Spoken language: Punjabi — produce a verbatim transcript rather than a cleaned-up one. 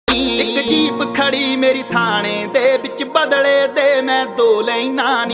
ਇੱਕ ਜੀਪ ਖੜੀ ਮੇਰੀ ਥਾਣੇ ਦੇ ਵਿੱਚ, ਬਦਲੇ ਦੇ ਮੈਂ ਦੋ ਲੈਣਾ ਨੀ।